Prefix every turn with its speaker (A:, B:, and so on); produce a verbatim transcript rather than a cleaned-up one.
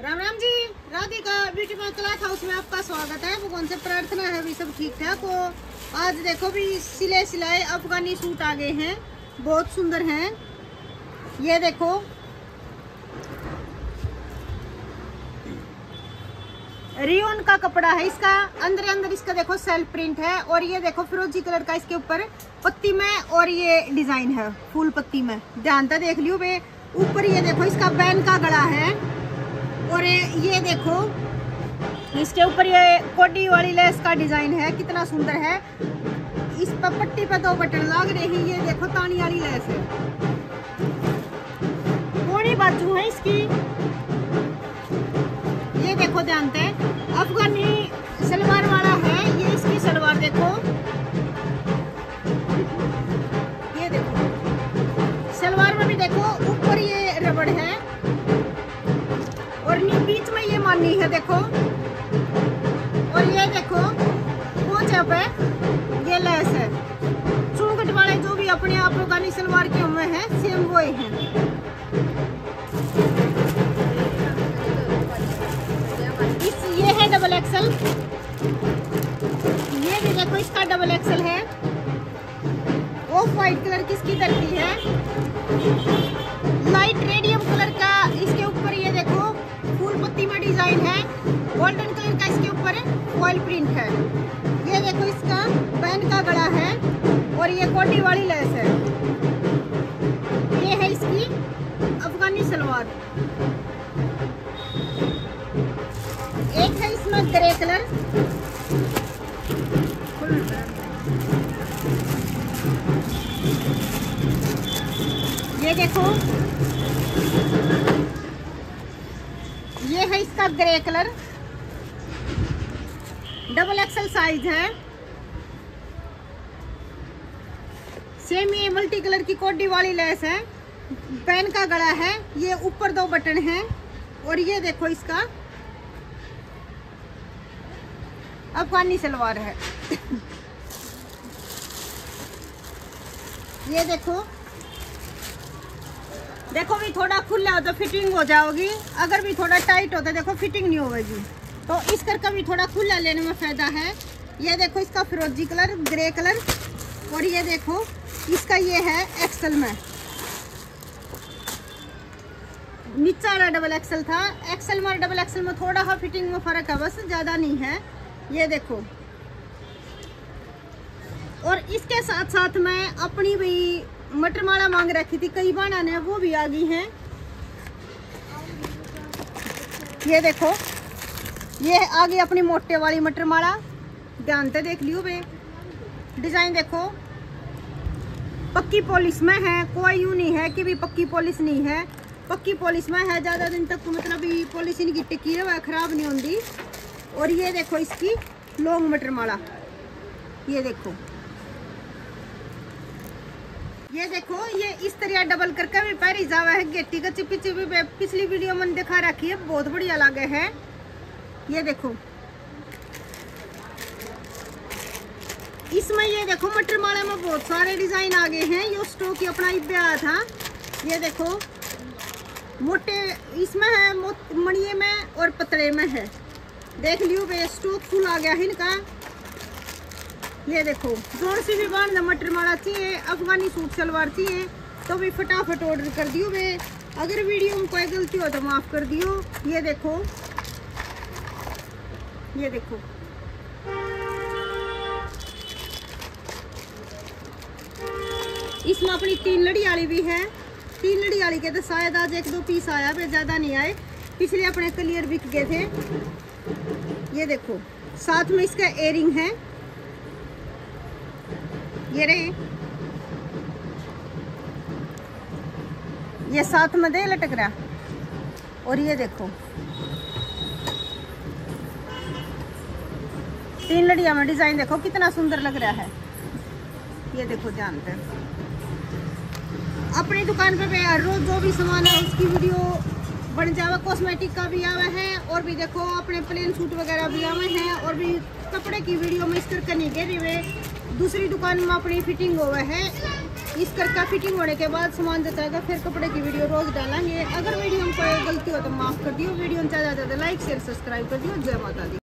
A: Ram Ram ji, Radhika beauty parlour cloth house में आपका स्वागत है। भगवान से प्रार्थना है भी सब ठीक ठाक हो। आज देखो भी सिले सिलाए अफगानी सूट आ गए हैं, बहुत सुंदर हैं। ये देखो रियोन का कपड़ा है, इसका अंदर अंदर इसका देखो सेल्फ प्रिंट है। और ये देखो फिरोजी कलर का इसके ऊपर पत्ती में और ये डिजाइन है फूल पत्ती में। ध्यान से देख लियो बे। ऊपर ये देखो इसका बैन का गला है और ये देखो इसके ऊपर ये कोडी वाली लेस का डिजाइन है, कितना सुंदर है। इस पर पट्टी पे दो बटन लग रही। ये देखो तानी वाली लेस है, कोनी बाजू है इसकी। ये देखो ध्यान से अफगानी सलवार वाला है। ये इसकी सलवार देखो, ये देखो सलवार में भी देखो ऊपर ये रबड़ है और बीच में ये मानी है देखो। और ये देखो पोंचे पे ये लेस है। चुंगट वाले जो भी अपने आप अफगानी सलवार के हुए हैं सेम वो ही हैं। इस ये है डबल एक्सल। ये भी देखो इसका डबल एक्सल है। ऑफ वाइट कलर की इसकी धरती है, लाइट रेडियम कलर का इसके ऊपर ये देखो फूल पत्ती में डिजाइन है। गोल्डन कलर का इसके ऊपर फॉइल प्रिंट है। ये देखो इसका पैन का गला है और ये कोटी वाली लेस है। ये है इसकी अफगानी सलवार। एक है इसमें ग्रे कलर, ये देखो ये है इसका grey colour, double XL size है। सेम ये मल्टी कलर की कोडी वाली लेस है, पैन का गला है। ये ऊपर दो बटन हैं और ये देखो इसका अफगानी सलवार है। ये देखो देखो भी थोड़ा खुला हो तो फिटिंग हो जाओगी, अगर भी थोड़ा टाइट हो तो देखो फिटिंग नहीं होगी। तो इस करके भी थोड़ा खुला लेने में फायदा है। ये देखो इसका फिरोजी कलर, ग्रे कलर और ये देखो इसका ये है एक्सल में। नीचा वाला डबल एक्सल था, एक्सल में डबल एक्सल में थोड़ा सा फिटिंग में फर्क है, बस ज्यादा नहीं है। ये देखो और इसके साथ साथ मैं अपनी भी मटर माला मांग रखी थी, कई बार ने वो भी आ गई हैं। ये देखो ये आ गई अपनी मोटे वाली मटर माला। ध्यान से देख लियो बे। डिजाइन देखो पक्की पॉलिश में है, कोई यूं नहीं है कि भी पक्की पॉलिश नहीं है। पक्की पॉलिश में है, ज्यादा दिन तक मतलब पॉलिश इनकी टिकी है, खराब नहीं होती। और ये देखो इसकी लॉन्ग मटर माला। ये देखो ये देखो ये इस तरह डबल करके भी पैरी जावा है। गेटी का चिपी चिपी पिछली वीडियो में दिखा रखी है, बहुत बढ़िया लगे है। ये देखो इसमें ये देखो मटर माला में बहुत सारे डिजाइन आ गए हैं। ये स्टॉक ही अपना इब्बे आया था। ये देखो मोटे इसमें है, मणिये में और पतले में है। देख लियो बे, स्टॉक फुल आ गया है इनका। ये देखो जोर से भी बांधना मटर माला चाहिए, अफगानी सूट सलवार चाहिए तो भी फटाफट ऑर्डर कर दियो बे। अगर वीडियो में कोई गलती हो तो माफ कर दियो। ये देखो ये देखो इसमें अपनी तीन लड़ी वाली भी है। तीन लड़ी वाली के तो शायद आज एक दो पीस आया बे, ज्यादा नहीं आए। पिछले अपने क्लियर बिक गए थे। ये देखो साथ में इसका एयरिंग है, ये रहे ये साथ में दे लटक रहा। और ये देखो तीन लड़िया में डिजाइन देखो कितना सुंदर लग रहा है। ये देखो जानते हैं अपनी दुकान पे हर रोज जो भी सामान है उसकी वीडियो बन जावा। कॉस्मेटिक का भी आवा है और भी देखो अपने प्लेन सूट वगैरह भी आवे हैं। और भी कपड़े की वीडियो में इस करके नहीं गिरी हुए। दूसरी दुकान में अपनी फिटिंग हुआ है इस करके फिटिंग होने के बाद सामान जचाएगा, फिर कपड़े की वीडियो रोज डालेंगे। अगर वीडियो में कोई गलती हो तो माफ़ कर दियो। वीडियो में ज़्यादा ज़्यादा लाइक शेयर सब्सक्राइब कर दियो। जय माता दी।